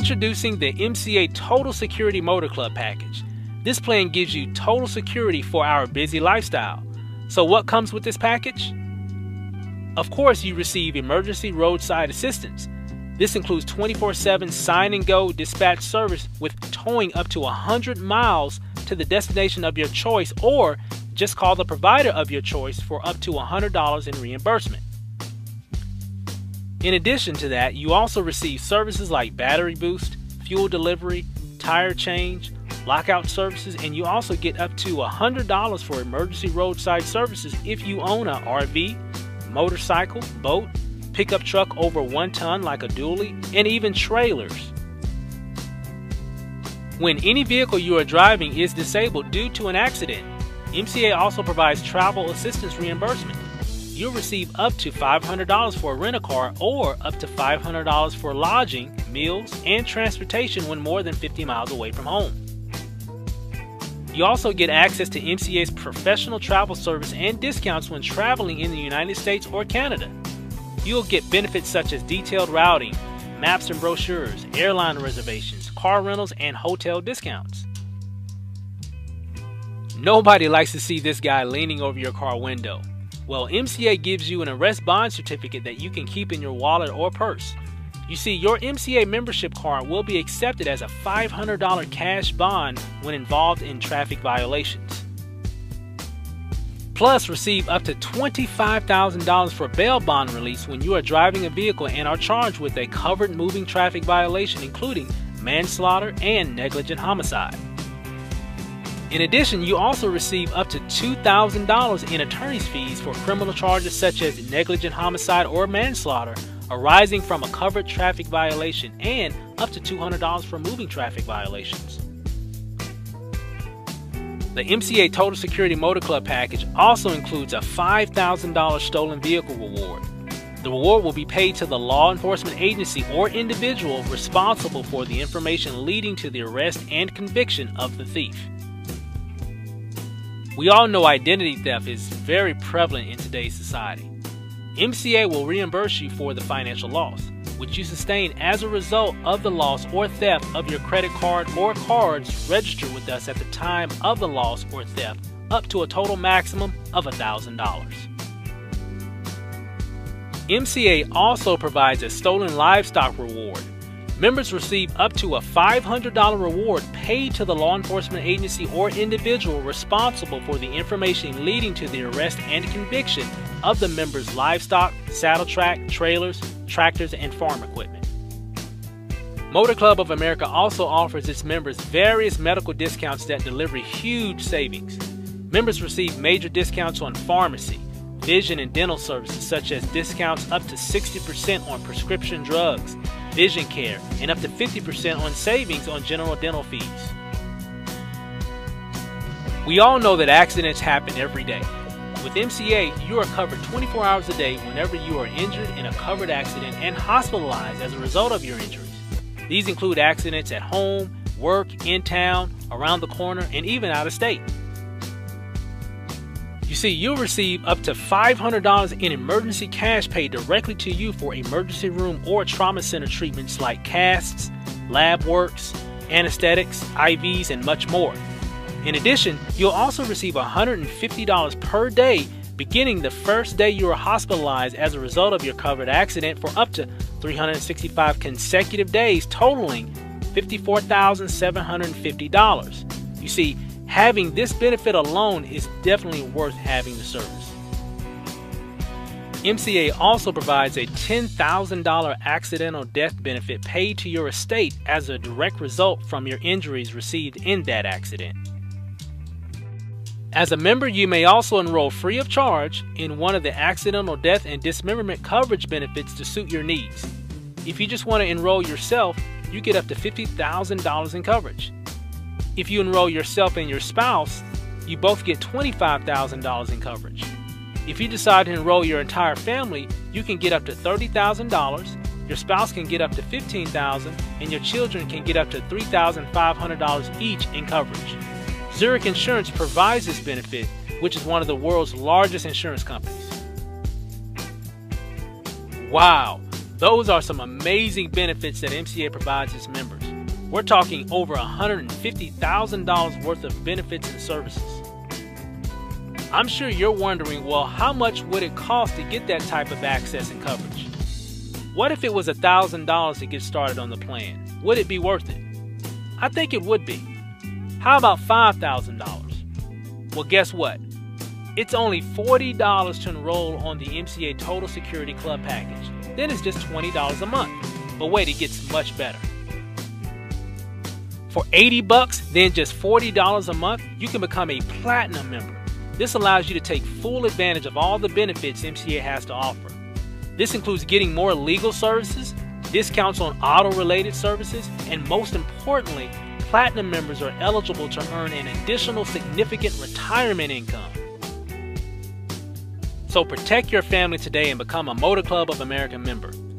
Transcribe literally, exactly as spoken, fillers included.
Introducing the M C A Total Security Motor Club package. This plan gives you total security for our busy lifestyle. So what comes with this package? Of course, you receive emergency roadside assistance. This includes twenty-four seven sign and go dispatch service with towing up to one hundred miles to the destination of your choice, or just call the provider of your choice for up to one hundred dollars in reimbursement. In addition to that, you also receive services like battery boost, fuel delivery, tire change, lockout services, and you also get up to one hundred dollars for emergency roadside services if you own an R V, motorcycle, boat, pickup truck over one ton like a dually, and even trailers. When any vehicle you are driving is disabled due to an accident, M C A also provides travel assistance reimbursement. You'll receive up to five hundred dollars for a rent-a-car or up to five hundred dollars for lodging, meals, and transportation when more than fifty miles away from home. You also get access to M C A's professional travel service and discounts when traveling in the United States or Canada. You'll get benefits such as detailed routing, maps and brochures, airline reservations, car rentals, and hotel discounts. Nobody likes to see this guy leaning over your car window. Well, M C A gives you an arrest bond certificate that you can keep in your wallet or purse. You see, your M C A membership card will be accepted as a five hundred dollars cash bond when involved in traffic violations. Plus, receive up to twenty-five thousand dollars for bail bond release when you are driving a vehicle and are charged with a covered moving traffic violation, including manslaughter and negligent homicide. In addition, you also receive up to two thousand dollars in attorney's fees for criminal charges such as negligent homicide or manslaughter arising from a covered traffic violation, and up to two hundred dollars for moving traffic violations. The M C A Total Security Motor Club package also includes a five thousand dollars stolen vehicle reward. The reward will be paid to the law enforcement agency or individual responsible for the information leading to the arrest and conviction of the thief. We all know identity theft is very prevalent in today's society. M C A will reimburse you for the financial loss, which you sustain as a result of the loss or theft of your credit card or cards registered with us at the time of the loss or theft, up to a total maximum of one thousand dollars. M C A also provides a stolen livestock reward. Members receive up to a five hundred dollars reward paid to the law enforcement agency or individual responsible for the information leading to the arrest and conviction of the member's livestock, saddle track, trailers, tractors, and farm equipment. Motor Club of America also offers its members various medical discounts that deliver huge savings. Members receive major discounts on pharmacy, vision and dental services such as discounts up to sixty percent on prescription drugs, vision care, and up to fifty percent on savings on general dental fees. We all know that accidents happen every day. With M C A, you are covered twenty-four hours a day whenever you are injured in a covered accident and hospitalized as a result of your injuries. These include accidents at home, work, in town, around the corner, and even out of state. You see, you'll receive up to five hundred dollars in emergency cash paid directly to you for emergency room or trauma center treatments like casts, lab works, anesthetics, I Vs, and much more. In addition, you'll also receive one hundred fifty dollars per day beginning the first day you are hospitalized as a result of your covered accident for up to three hundred sixty-five consecutive days, totaling fifty-four thousand seven hundred fifty dollars. You see, having this benefit alone is definitely worth having the service. M C A also provides a ten thousand dollars accidental death benefit paid to your estate as a direct result from your injuries received in that accident. As a member, you may also enroll free of charge in one of the accidental death and dismemberment coverage benefits to suit your needs. If you just want to enroll yourself, you get up to fifty thousand dollars in coverage. If you enroll yourself and your spouse, you both get twenty-five thousand dollars in coverage. If you decide to enroll your entire family, you can get up to thirty thousand dollars, your spouse can get up to fifteen thousand dollars, and your children can get up to three thousand five hundred dollars each in coverage. Zurich Insurance provides this benefit, which is one of the world's largest insurance companies. Wow! Those are some amazing benefits that M C A provides its members. We're talking over one hundred fifty thousand dollars worth of benefits and services. I'm sure you're wondering, well, how much would it cost to get that type of access and coverage? What if it was one thousand dollars to get started on the plan? Would it be worth it? I think it would be. How about five thousand dollars? Well, guess what? It's only forty dollars to enroll on the M C A Total Security Club package. Then it's just twenty dollars a month. But wait, it gets much better. For eighty bucks, then just forty dollars a month, you can become a platinum member. This allows you to take full advantage of all the benefits M C A has to offer. This includes getting more legal services, discounts on auto-related services, and most importantly, platinum members are eligible to earn an additional significant retirement income. So protect your family today and become a Motor Club of America member.